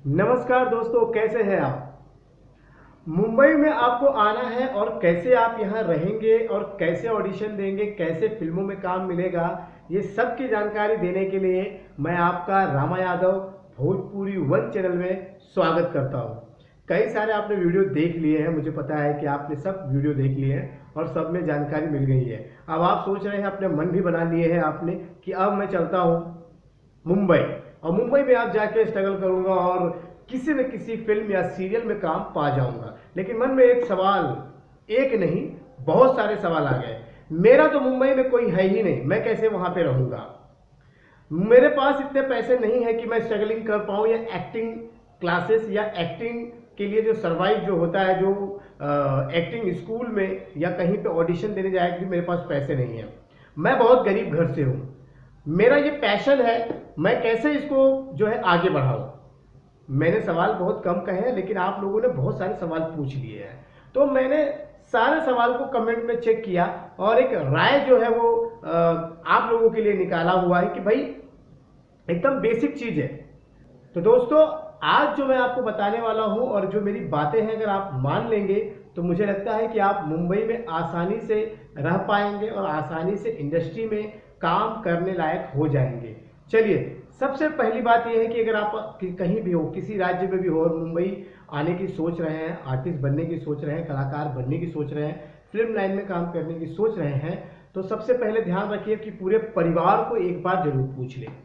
नमस्कार दोस्तों, कैसे हैं आप। मुंबई में आपको आना है और कैसे आप यहाँ रहेंगे और कैसे ऑडिशन देंगे, कैसे फिल्मों में काम मिलेगा, ये सब की जानकारी देने के लिए मैं आपका रामा यादव भोजपुरी वन चैनल में स्वागत करता हूँ। कई सारे आपने वीडियो देख लिए हैं, मुझे पता है कि आपने सब वीडियो देख लिए हैं और सब में जानकारी मिल गई है। अब आप सोच रहे हैं, अपने मन भी बना लिए हैं आपने कि अब मैं चलता हूँ मुंबई, और मुंबई में आप जाके स्ट्रगल करूंगा और किसी न किसी फिल्म या सीरियल में काम पा जाऊंगा। लेकिन मन में एक सवाल, एक नहीं बहुत सारे सवाल आ गए। मेरा तो मुंबई में कोई है ही नहीं, मैं कैसे वहां पे रहूंगा। मेरे पास इतने पैसे नहीं है कि मैं स्ट्रगलिंग कर पाऊं या एक्टिंग क्लासेस या एक्टिंग के लिए जो सर्वाइव जो होता है, जो एक्टिंग स्कूल में या कहीं पे ऑडिशन देने जाए, कि मेरे पास पैसे नहीं है। मैं बहुत गरीब घर से हूं। मेरा ये पैशन है, मैं कैसे इसको जो है आगे बढ़ाऊं। मैंने सवाल बहुत कम कहे हैं, लेकिन आप लोगों ने बहुत सारे सवाल पूछ लिए हैं, तो मैंने सारे सवाल को कमेंट में चेक किया और एक राय जो है वो आप लोगों के लिए निकाला हुआ है कि भाई एकदम बेसिक चीज है। तो दोस्तों, आज जो मैं आपको बताने वाला हूं और जो मेरी बातें हैं, अगर आप मान लेंगे तो मुझे लगता है कि आप मुंबई में आसानी से रह पाएंगे और आसानी से इंडस्ट्री में काम करने लायक हो जाएंगे। चलिए, सबसे पहली बात यह है कि अगर आप कहीं भी हो, किसी राज्य में भी हो और मुंबई आने की सोच रहे हैं, आर्टिस्ट बनने की सोच रहे हैं, कलाकार बनने की सोच रहे हैं, फिल्म लाइन में काम करने की सोच रहे हैं, तो सबसे पहले ध्यान रखिए कि पूरे परिवार को एक बार जरूर पूछ लें।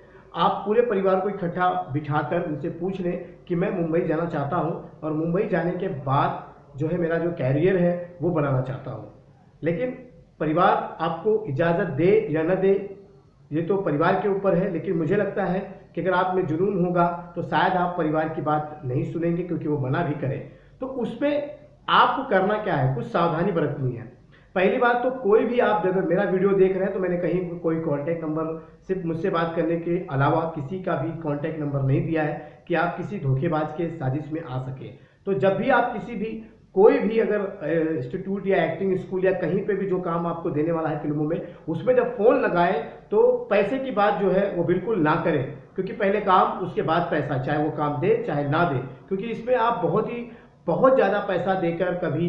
आप पूरे परिवार को इकट्ठा बिठाकर उनसे पूछ लें कि मैं मुंबई जाना चाहता हूं और मुंबई जाने के बाद जो है मेरा जो कैरियर है वो बनाना चाहता हूं। लेकिन परिवार आपको इजाज़त दे या न दे, ये तो परिवार के ऊपर है। लेकिन मुझे लगता है कि अगर आप में जुनून होगा तो शायद आप परिवार की बात नहीं सुनेंगे, क्योंकि वो मना भी करें। तो उस पर आपको करना क्या है, कुछ सावधानी बरतनी है। पहली बात तो, कोई भी आप अगर मेरा वीडियो देख रहे हैं तो मैंने कहीं कोई कांटेक्ट नंबर, सिर्फ मुझसे बात करने के अलावा किसी का भी कांटेक्ट नंबर नहीं दिया है कि आप किसी धोखेबाज के साजिश में आ सके। तो जब भी आप किसी भी कोई भी अगर इंस्टीट्यूट या एक्टिंग स्कूल या कहीं पे भी जो काम आपको देने वाला है फिल्मों में, उसमें जब फोन लगाए तो पैसे की बात जो है वो बिल्कुल ना करें, क्योंकि पहले काम उसके बाद पैसा, चाहे वो काम दे चाहे ना दे। क्योंकि इसमें आप बहुत ज़्यादा पैसा देकर कभी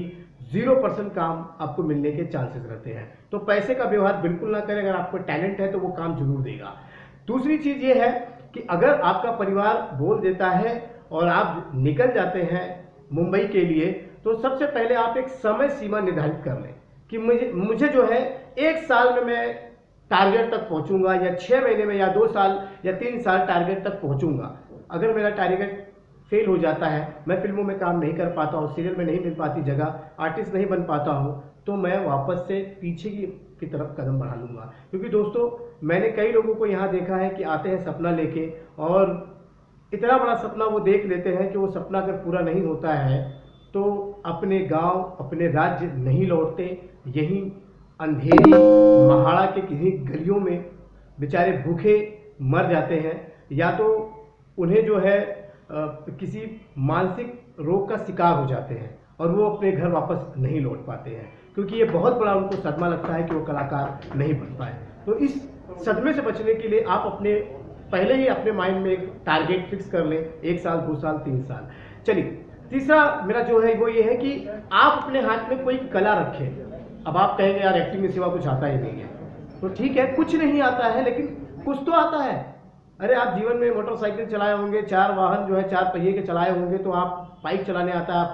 0% काम आपको मिलने के चांसेस रहते हैं। तो पैसे का व्यवहार बिल्कुल ना करें। अगर आपको टैलेंट है तो वो काम जरूर देगा। दूसरी चीज ये है कि अगर आपका परिवार बोल देता है और आप निकल जाते हैं मुंबई के लिए, तो सबसे पहले आप एक समय सीमा निर्धारित कर लें कि मुझे जो है 1 साल में मैं टारगेट तक पहुंचूंगा, या 6 महीने में, या 2 साल या 3 साल टारगेट तक पहुंचूंगा। अगर मेरा टारगेट फेल हो जाता है, मैं फिल्मों में काम नहीं कर पाता हूँ, सीरियल में नहीं मिल पाती जगह, आर्टिस्ट नहीं बन पाता हूँ, तो मैं वापस से पीछे की तरफ कदम बढ़ा लूंगा। क्योंकि दोस्तों, मैंने कई लोगों को यहाँ देखा है कि आते हैं सपना लेके, और इतना बड़ा सपना वो देख लेते हैं कि वो सपना अगर पूरा नहीं होता है तो अपने गांव, अपने राज्य नहीं लौटते। यहीं अंधेरी महाड़ा के किसी गलियों में बेचारे भूखे मर जाते हैं, या तो उन्हें जो है किसी मानसिक रोग का शिकार हो जाते हैं और वो अपने घर वापस नहीं लौट पाते हैं, क्योंकि ये बहुत बड़ा उनको सदमा लगता है कि वो कलाकार नहीं बन पाए। तो इस सदमे से बचने के लिए आप पहले ही अपने माइंड में एक टारगेट फिक्स कर लें, 1 साल, 2 साल, 3 साल। चलिए, तीसरा मेरा जो है वो ये है कि आप अपने हाथ में कोई कला रखें। अब आप कहेंगे यार एक्टिंग के सिवा कुछ आता ही नहीं है, तो ठीक है, कुछ नहीं आता है लेकिन कुछ तो आता है। अरे आप जीवन में मोटरसाइकिल चलाए होंगे, 4 वाहन जो है 4 पहिए के चलाए होंगे, तो आप बाइक चलाने आता है,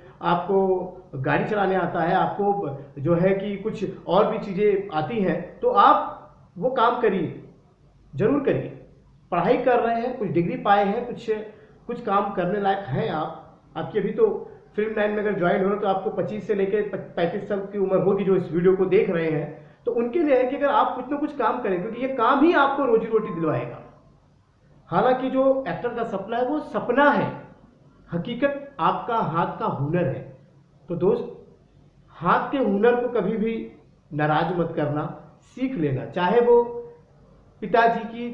आपको गाड़ी चलाने आता है, आपको जो है कि कुछ और भी चीज़ें आती हैं, तो आप वो काम करिए, जरूर करिए। पढ़ाई कर रहे हैं, कुछ डिग्री पाए हैं, कुछ काम करने लायक हैं आपकी अभी तो फिल्म लाइन में अगर ज्वाइन हो रहे तो आपको 25 से लेकर 35 साल की उम्र होगी जो इस वीडियो को देख रहे हैं। तो उनके लिए है कि अगर आप कुछ ना कुछ काम करें, क्योंकि ये काम ही आपको रोजी रोटी दिलवाएगा। हालांकि जो एक्टर का सपना है वो सपना है, हकीकत आपका हाथ का हुनर है। तो दोस्त, हाथ के हुनर को कभी भी नाराज मत करना, सीख लेना। चाहे वो पिताजी की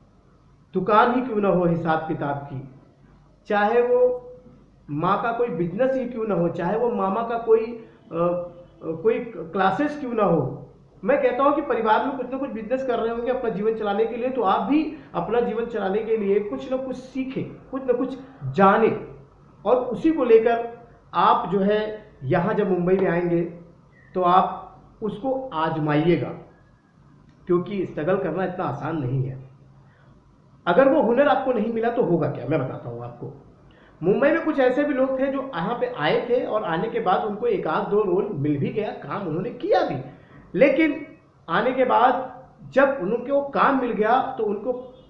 दुकान ही क्यों ना हो हिसाब किताब की, चाहे वो माँ का कोई बिजनेस ही क्यों ना हो, चाहे वो मामा का कोई क्लासेस क्यों ना हो, मैं कहता हूँ कि परिवार में कुछ ना कुछ बिजनेस कर रहे होंगे अपना जीवन चलाने के लिए, तो आप भी अपना जीवन चलाने के लिए कुछ ना कुछ सीखें, कुछ ना कुछ जाने, और उसी को लेकर आप जो है यहाँ जब मुंबई में आएंगे तो आप उसको आजमाइएगा, क्योंकि स्ट्रगल करना इतना आसान नहीं है। अगर वो हुनर आपको नहीं मिला तो होगा क्या, मैं बताता हूँ आपको। मुंबई में कुछ ऐसे भी लोग थे जो यहाँ पे आए थे और आने के बाद उनको एक आध दो रोल मिल भी गया, काम उन्होंने किया भी, लेकिन आने के बाद जब उनको काम मिल गया तो उनको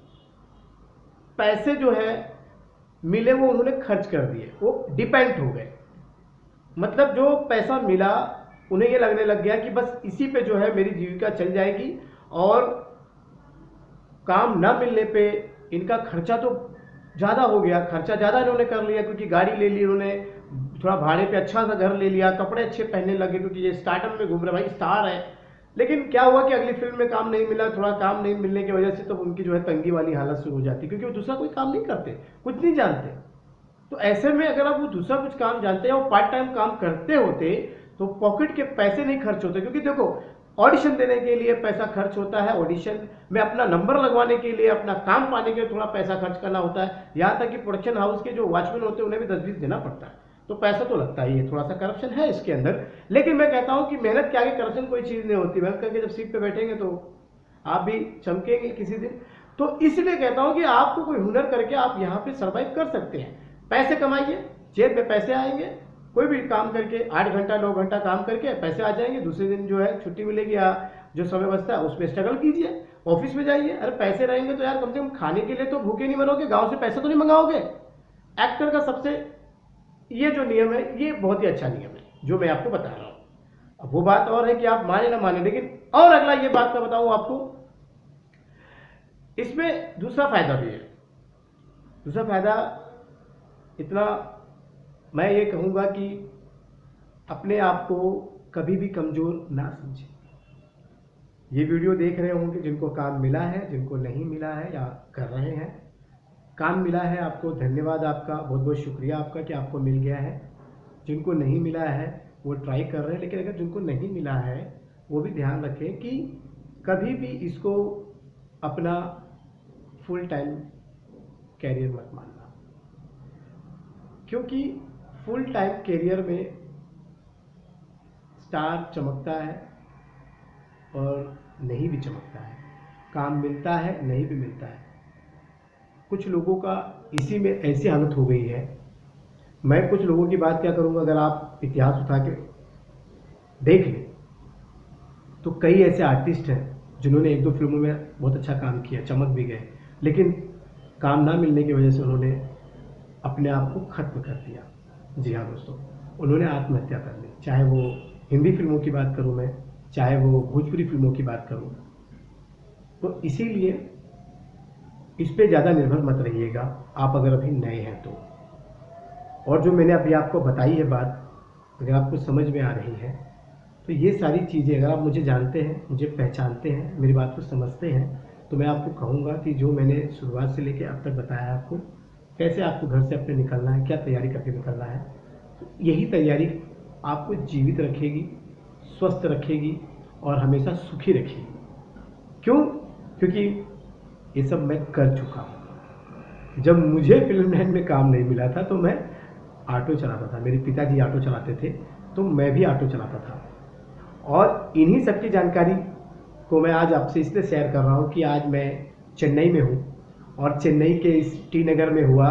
पैसे जो है मिले वो उन्होंने खर्च कर दिए, वो डिपेंड हो गए। मतलब जो पैसा मिला उन्हें ये लगने लग गया कि बस इसी पे जो है मेरी जीविका चल जाएगी, और काम ना मिलने पे इनका खर्चा तो ज़्यादा हो गया, खर्चा ज़्यादा इन्होंने कर लिया, क्योंकि गाड़ी ले ली उन्होंने, थोड़ा भाड़े पे अच्छा सा घर ले लिया, कपड़े अच्छे पहनने लगे क्योंकि ये स्टार्टअप में घूम रहे, भाई स्टार है। लेकिन क्या हुआ कि अगली फिल्म में काम नहीं मिला, थोड़ा काम नहीं मिलने की वजह से तो उनकी जो है तंगी वाली हालत शुरू हो जाती, क्योंकि वो दूसरा कोई काम नहीं करते, कुछ नहीं जानते। तो ऐसे में अगर आप वो दूसरा कुछ काम जानते हैं और पार्ट टाइम काम करते होते तो पॉकेट के पैसे नहीं खर्च होते, क्योंकि देखो ऑडिशन देने के लिए पैसा खर्च होता है, ऑडिशन में अपना नंबर लगवाने के लिए, अपना काम पाने के लिए थोड़ा पैसा खर्च करना होता है, यहाँ तक कि प्रोडक्शन हाउस के जो वॉचमैन होते हैं उन्हें भी 10-20 देना पड़ता है, तो पैसा तो लगता ही है, थोड़ा सा करप्शन है इसके अंदर। लेकिन मैं कहता हूँ कि मेहनत के आगे करप्शन कोई चीज़ नहीं होती, मेहनत करके जब सीट पे बैठेंगे तो आप भी चमकेंगे किसी दिन। तो इसलिए कहता हूँ कि आपको कोई हुनर करके आप यहाँ पे सर्वाइव कर सकते हैं, पैसे कमाइए, जेब में पैसे आएंगे, कोई भी काम करके 8 घंटा 9 घंटा काम करके पैसे आ जाएंगे, दूसरे दिन जो है छुट्टी मिलेगी या जो समय बचता है उसमें स्ट्रगल कीजिए, ऑफिस में जाइए। अरे पैसे रहेंगे तो यार कम से कम खाने के लिए तो भूखे नहीं मरोगे, गांव से पैसे तो नहीं मंगाओगे। एक्टर का सबसे ये जो नियम है ये बहुत ही अच्छा नियम है जो मैं आपको बता रहा हूँ। अब वो बात और है कि आप माने ना माने, लेकिन और अगला ये बात मैं बताऊँ आपको, इसमें दूसरा फायदा भी है। दूसरा फायदा इतना मैं ये कहूँगा कि अपने आप को कभी भी कमज़ोर ना समझें। ये वीडियो देख रहे होंगे जिनको काम मिला है, जिनको नहीं मिला है या कर रहे हैं, काम मिला है आपको धन्यवाद, आपका बहुत बहुत शुक्रिया आपका कि आपको मिल गया है। जिनको नहीं मिला है वो ट्राई कर रहे हैं, लेकिन अगर जिनको नहीं मिला है वो भी ध्यान रखें कि कभी भी इसको अपना फुल टाइम कैरियर मत मानना, क्योंकि फुल टाइम कैरियर में स्टार चमकता है और नहीं भी चमकता है, काम मिलता है नहीं भी मिलता है। कुछ लोगों का इसी में ऐसी हालत हो गई है। मैं कुछ लोगों की बात क्या करूँगा, अगर आप इतिहास उठा के देख लें तो कई ऐसे आर्टिस्ट हैं जिन्होंने 1-2 फिल्मों में बहुत अच्छा काम किया, चमक भी गए, लेकिन काम ना मिलने की वजह से उन्होंने अपने आप को खत्म कर दिया। जी हाँ दोस्तों, उन्होंने आत्महत्या कर ली। चाहे वो हिंदी फिल्मों की बात करूँ मैं, चाहे वो भोजपुरी फिल्मों की बात करूँ। तो इसीलिए इस पे ज़्यादा निर्भर मत रहिएगा आप अगर अभी नए हैं तो। और जो मैंने अभी आपको बताई है बात, अगर आपको समझ में आ रही है तो ये सारी चीज़ें अगर आप मुझे जानते हैं, मुझे पहचानते हैं, मेरी बात को समझते हैं, तो मैं आपको कहूँगा कि जो मैंने शुरुआत से लेकर अब तक बताया आपको, कैसे आपको घर से अपने निकलना है, क्या तैयारी करके निकलना है, तो यही तैयारी आपको जीवित रखेगी, स्वस्थ रखेगी और हमेशा सुखी रखेगी। क्यों? क्योंकि ये सब मैं कर चुका हूँ। जब मुझे फिल्म लाइन में काम नहीं मिला था तो मैं ऑटो चलाता था, मेरे पिताजी ऑटो चलाते थे तो मैं भी ऑटो चलाता था। और इन्हीं सब की जानकारी को मैं आज आपसे इसलिए शेयर कर रहा हूँ कि आज मैं चेन्नई में हूँ और चेन्नई के इस टी नगर में हुआ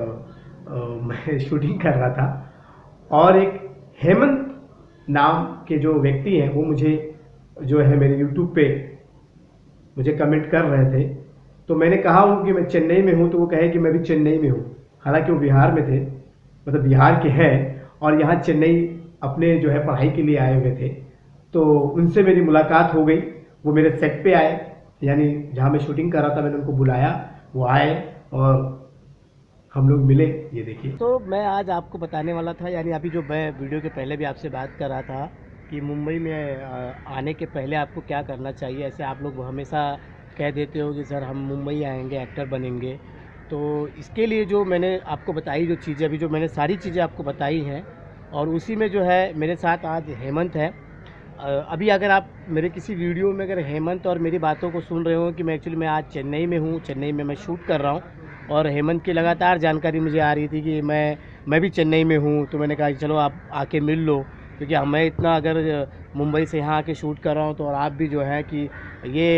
मैं शूटिंग कर रहा था, और एक हेमंत नाम के जो व्यक्ति हैं वो मुझे जो है मेरे यूट्यूब पे मुझे कमेंट कर रहे थे। तो मैंने कहा हूँ कि मैं चेन्नई में हूँ, तो वो कहे कि मैं भी चेन्नई में हूँ। हालांकि वो बिहार में थे, मतलब बिहार के हैं, और यहाँ चेन्नई अपने जो है पढ़ाई के लिए आए हुए थे। तो उनसे मेरी मुलाकात हो गई, वो मेरे सेट पे आए, यानी जहाँ मैं शूटिंग कर रहा था मैंने उनको बुलाया, वो आए और हम लोग मिले। ये देखिए, तो मैं आज आपको बताने वाला था, यानी अभी जो मैं वीडियो के पहले भी आपसे बात कर रहा था कि मुंबई में आने के पहले आपको क्या करना चाहिए। ऐसे आप लोग हमेशा कह देते हो कि सर हम मुंबई आएंगे एक्टर बनेंगे, तो इसके लिए जो मैंने आपको बताई जो चीज़ें, अभी जो मैंने सारी चीज़ें आपको बताई हैं, और उसी में जो है मेरे साथ आज हेमंत है। अभी अगर आप मेरे किसी वीडियो में अगर हेमंत और मेरी बातों को सुन रहे हो कि मैं आज चेन्नई में हूँ, चेन्नई में मैं शूट कर रहा हूँ और हेमंत की लगातार जानकारी मुझे आ रही थी कि मैं भी चेन्नई में हूँ, तो मैंने कहा कि चलो आप आके मिल लो, क्योंकि मैं इतना अगर मुंबई से यहाँ आके शूट कर रहा हूँ तो और आप भी जो है कि ये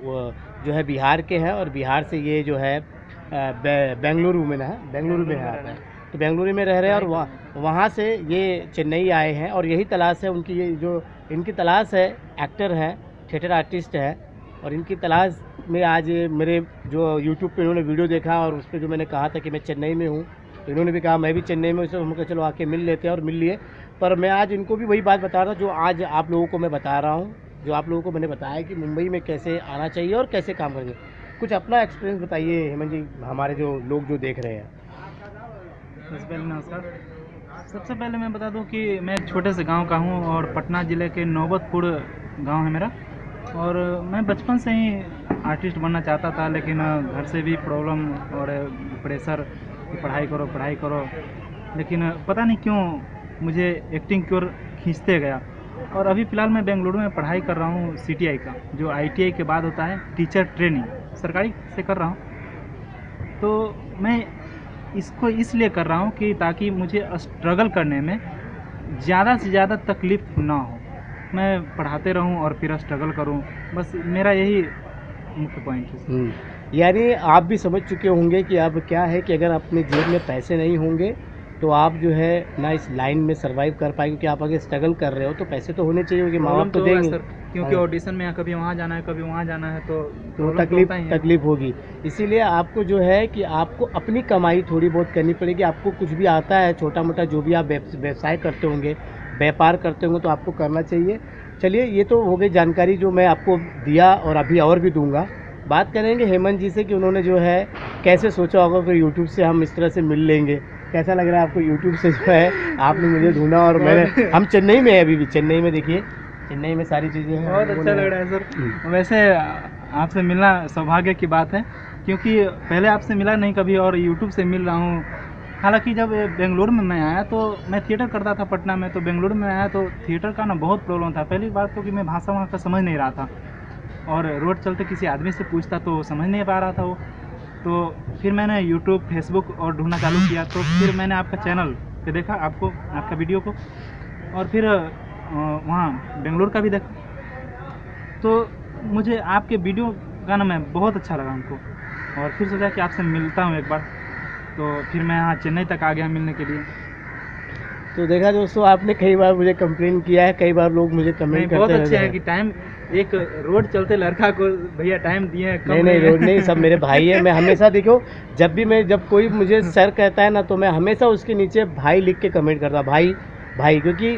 जो है बिहार के हैं और बिहार से ये जो है बेंगलुरु में है, बेंगलुरु में है आप, तो बेंगलुरु में रह रहे हैं और वहाँ से ये चेन्नई आए हैं और यही तलाश है उनकी, ये जो इनकी तलाश है, एक्टर हैं, थिएटर आर्टिस्ट है और इनकी तलाश में आज मेरे जो यूट्यूब पे इन्होंने वीडियो देखा और उस पर जो मैंने कहा था कि मैं चेन्नई में हूँ, तो इन्होंने भी कहा मैं भी चेन्नई में हूँ, तो हम कहा चलो आके मिल लेते हैं और मिल लिए। पर मैं आज इनको भी वही बात बता रहा हूँ जो आज आप लोगों को मैं बता रहा हूँ, जो आप लोगों को मैंने बताया कि मुंबई में कैसे आना चाहिए और कैसे काम करेंगे। कुछ अपना एक्सपीरियंस बताइए हेमंत जी, हमारे जो लोग जो देख रहे हैं। सबसे पहले नमस्कार। सबसे पहले मैं बता दूं कि मैं एक छोटे से गांव का हूं और पटना ज़िले के नौबतपुर गांव है मेरा, और मैं बचपन से ही आर्टिस्ट बनना चाहता था, लेकिन घर से भी प्रॉब्लम और प्रेशर कि पढ़ाई करो, लेकिन पता नहीं क्यों मुझे एक्टिंग की ओर खींचते गया। और अभी फ़िलहाल मैं बेंगलुरु में पढ़ाई कर रहा हूँ CTI का, जो ITI के बाद होता है, टीचर ट्रेनिंग, सरकारी से कर रहा हूँ। तो मैं इसको इसलिए कर रहा हूँ कि ताकि मुझे स्ट्रगल करने में ज़्यादा से ज़्यादा तकलीफ़ ना हो, मैं पढ़ाते रहूँ और फिर स्ट्रगल करूँ, बस मेरा यही मुख्य पॉइंट है। यानी आप भी समझ चुके होंगे कि अब क्या है कि अगर अपने जेब में पैसे नहीं होंगे तो आप जो है ना इस लाइन में सरवाइव कर पाएंगे, क्योंकि आप अगर स्ट्रगल कर रहे हो तो पैसे तो होने चाहिए, क्योंकि माँ बाप तो देंगे सर, क्योंकि ऑडिशन में कभी वहाँ जाना है कभी वहाँ जाना है, तो तकलीफ होगी। इसीलिए आपको जो है कि आपको अपनी कमाई थोड़ी बहुत करनी पड़ेगी। आपको कुछ भी आता है छोटा मोटा, जो भी आप व्यवसाय करते होंगे, व्यापार करते होंगे, तो आपको करना चाहिए। चलिए, ये तो हो गई जानकारी जो मैं आपको दिया और अभी और भी दूंगा। बात करेंगे हेमंत जी से कि उन्होंने जो है कैसे सोचा होगा कि यूट्यूब से हम इस तरह से मिल लेंगे। कैसा लग रहा है आपको यूट्यूब से जो है आपने मुझे ढूंढा और मैंने, हम चेन्नई में है अभी भी, चेन्नई में देखिए, चेन्नई में सारी चीज़ें हैं। बहुत अच्छा लग रहा है सर। वैसे आपसे मिलना सौभाग्य की बात है, क्योंकि पहले आपसे मिला नहीं कभी और यूट्यूब से मिल रहा हूँ। हालांकि जब बेंगलुरु में मैं आया तो मैं थिएटर करता था पटना में, तो बेंगलुरु में आया तो थिएटर का ना बहुत प्रॉब्लम था। पहली बात तो कि मैं भाषा वहाँ का समझ नहीं रहा था और रोड चलते किसी आदमी से पूछता तो समझ नहीं पा रहा था वो। तो फिर मैंने यूट्यूब, फेसबुक और ढूंढना चालू किया, तो फिर मैंने आपका चैनल पे देखा, आपका वीडियो को, और फिर वहाँ बेंगलुरु का भी देखा, तो मुझे आपके वीडियो का ना मैं बहुत अच्छा लगा हमको, और फिर सोचा कि आपसे मिलता हूँ एक बार। तो फिर मैं यहाँ चेन्नई तक आ गया मिलने के लिए। तो देखा दोस्तों, आपने कई बार मुझे कंप्लेन किया है, कई बार लोग मुझे कमेंट करते हैं। बहुत अच्छे है कि टाइम, एक रोड चलते लड़का को भैया टाइम दिए हैं। नहीं रोड नहीं, सब मेरे भाई है। मैं हमेशा देखो, जब कोई मुझे सर कहता है ना, तो मैं हमेशा उसके नीचे भाई लिख के कमेंट करता, भाई, क्योंकि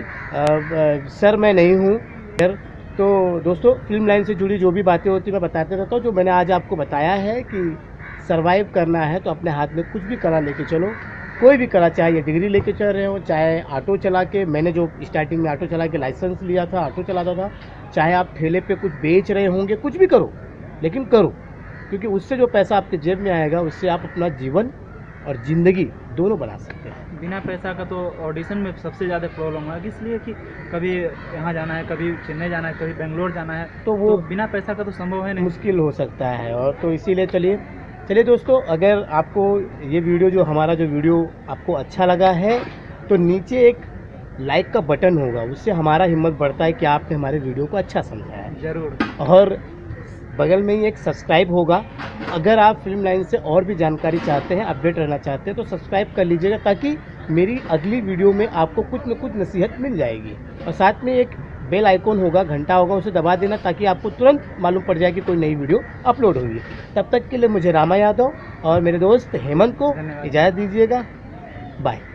सर मैं नहीं हूँ। तो दोस्तों, फिल्म लाइन से जुड़ी जो भी बातें होती मैं बताते रहता हूँ। जो मैंने आज आपको बताया है कि सर्वाइव करना है तो अपने हाथ में कुछ भी कला लेके चलो, कोई भी कला, चाहे ये डिग्री लेके चल रहे हो, चाहे ऑटो चला के, मैंने जो स्टार्टिंग में ऑटो चला के लाइसेंस लिया था, ऑटो चलाता था, चाहे आप ठेले पे कुछ बेच रहे होंगे, कुछ भी करो, लेकिन करो, क्योंकि उससे जो पैसा आपके जेब में आएगा उससे आप अपना जीवन और ज़िंदगी दोनों बना सकते हैं। बिना पैसा का तो ऑडिशन में सबसे ज़्यादा प्रॉब्लम है, इसलिए कि कभी यहाँ जाना है, कभी चेन्नई जाना है, कभी बेंगलोर जाना है, तो वो बिना पैसा का तो संभव है नहीं, मुश्किल हो सकता है। और तो इसीलिए चलिए दोस्तों, अगर आपको ये वीडियो, जो हमारा जो वीडियो आपको अच्छा लगा है, तो नीचे एक लाइक का बटन होगा, उससे हमारा हिम्मत बढ़ता है कि आपने हमारे वीडियो को अच्छा समझा है। ज़रूर। और बगल में ही एक सब्सक्राइब होगा। अगर आप फिल्म लाइन से और भी जानकारी चाहते हैं, अपडेट रहना चाहते हैं, तो सब्सक्राइब कर लीजिएगा, ताकि मेरी अगली वीडियो में आपको कुछ न कुछ नसीहत मिल जाएगी। और साथ में एक बेल आइकॉन होगा, घंटा होगा, उसे दबा देना, ताकि आपको तुरंत मालूम पड़ जाए कि कोई नई वीडियो अपलोड होगी। तब तक के लिए मुझे रामा यादव और मेरे दोस्त हेमंत को इजाज़त दीजिएगा। बाय।